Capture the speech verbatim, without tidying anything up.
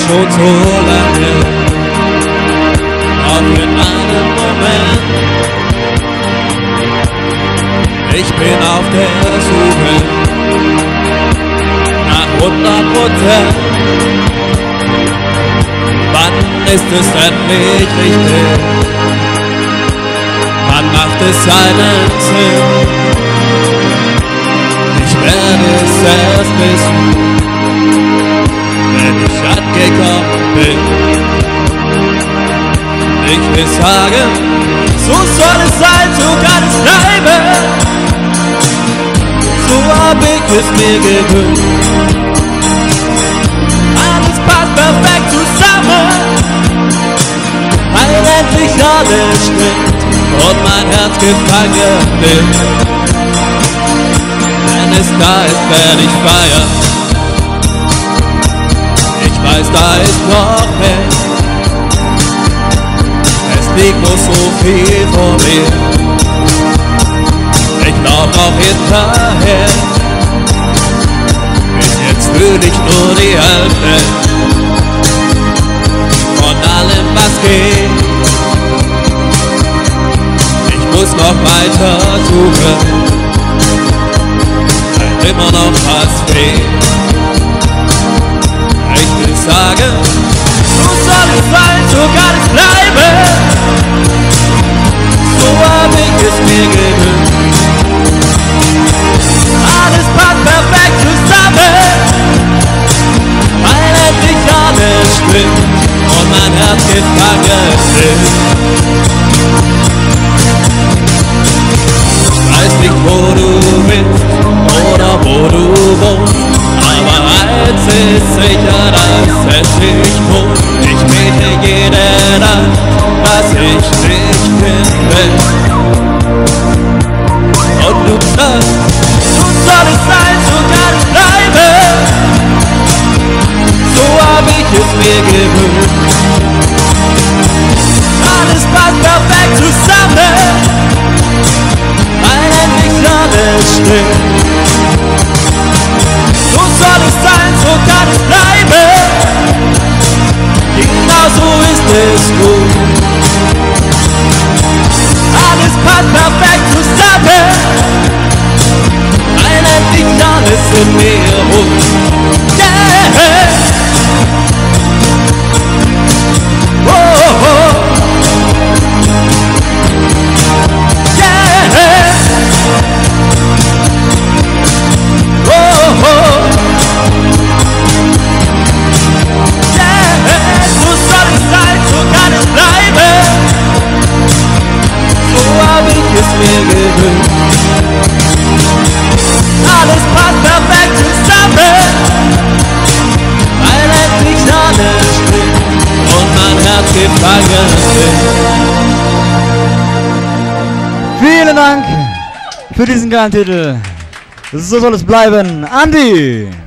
schon so lange, auch in einem Moment. Ich bin auf der Suche nach hundert Prozent. Wann ist es endlich richtig? Wann macht es seinen Sinn? Ich werde es erst wissen, wenn ich angekommen bin. Ich will sagen, so soll es sein, so kann es bleiben. So hab ich es mir gewünscht. Alles passt perfekt zusammen, weil endlich alles stimmt und mein Herz gefangen nimmt. Wenn es da ist, werde ich feiern. Ich weiß, da ist noch mehr. Es liegt noch so viel vor mir. Ich lauf noch hinterher. Bis jetzt fühl ich nur die Hälfte von allem, was geht. Ich muss noch weiter suchen, weil immer noch was fehlt. Ich will sagen, so soll es sein, so kann es bleiben. So hab ich es mir gewünscht. Alles passt perfekt zusammen, weil endlich alles stimmt und mein Herz gefangen ist. Ich weiß nicht, wo du bist oder wo du wohnst, aber eins ist sicher, dass es dich lohnt. Ich bete jede Nacht, dass ich dich finde. Und du sagst, so soll es sein, so kann es bleiben. So hab ich es mir gewünscht. Alles passt perfekt zusammen, weil endlich alles stimmt. So soll es sein, so kann es bleiben. Genau so ist es gut. Alles passt perfekt zusammen, weil endlich alles in mir ruht. Yeah! Oh, oh, oh. Yeah! Oh, oh. Yeah! So soll es sein, so kann es bleiben. So hab ich es mir gewünscht. Alles passt perfekt zusammen, weil endlich alles stimmt und mein Herz gefangen ist. Vielen Dank für diesen geilen Titel. So soll es bleiben. Andi!